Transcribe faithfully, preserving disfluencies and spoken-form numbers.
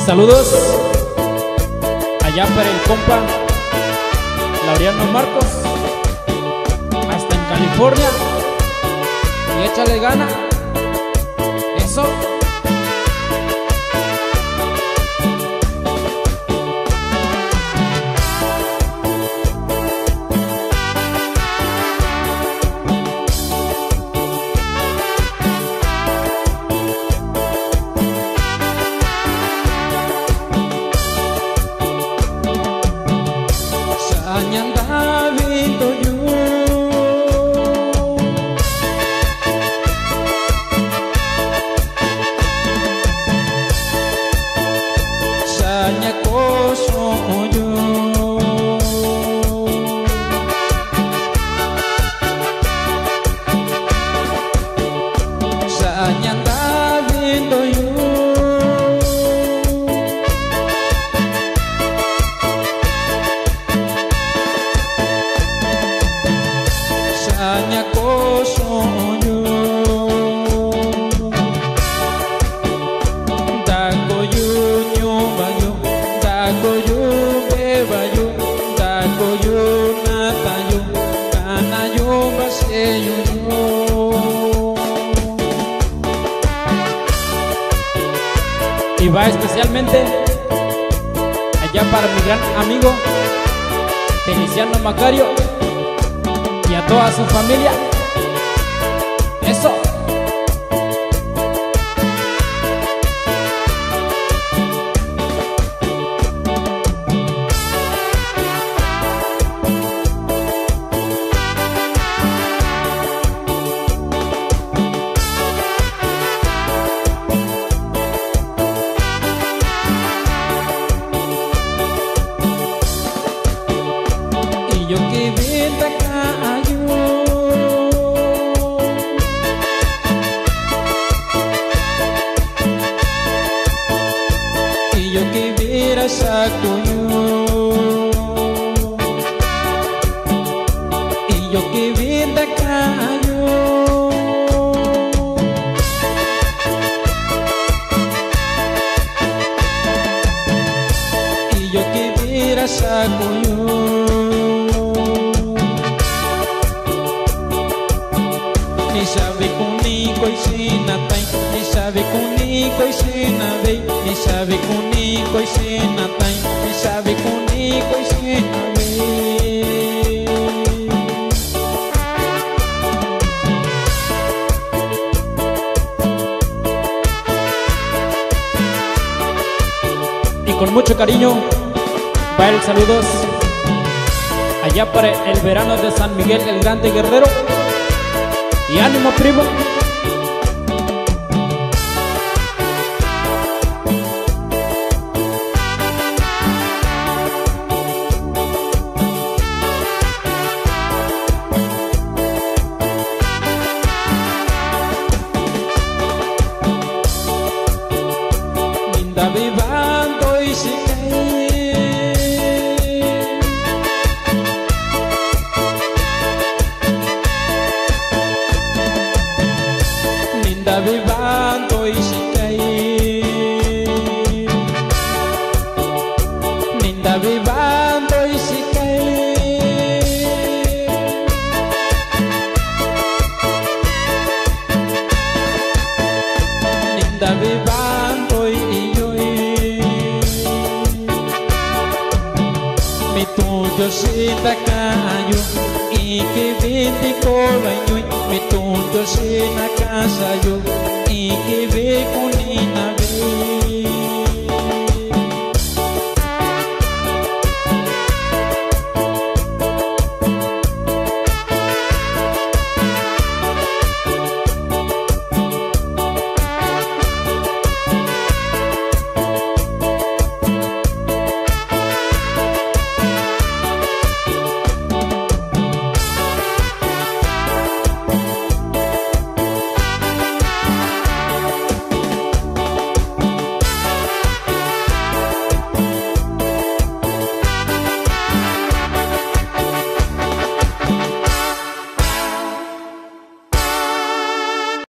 Saludos allá para el compa Laureano Marcos, hasta en California. Y échale gana. Eso. Y va especialmente allá para mi gran amigo Feliciano Macario y a toda su familia. Eso. Yo que venta cayó, y yo que viera saco yo, y yo que venta cayó, y yo que viera saco yo. Ni sabe kunico y sinatay, ni sabe kunico y sinabay, ni sabe kunico y sinatay, ni sabe kunico y sinabay. Y con mucho cariño va el saludos allá para el verano de San Miguel el Grande Guerrero. Y ánimo, primo. Linda vivando y se vivando y se cae, linda vivando y se cae, linda vivando y yo mi tuyo se ta cayó y que vete cobaño mi tuyo se na casa yo y que ve con Nina ve.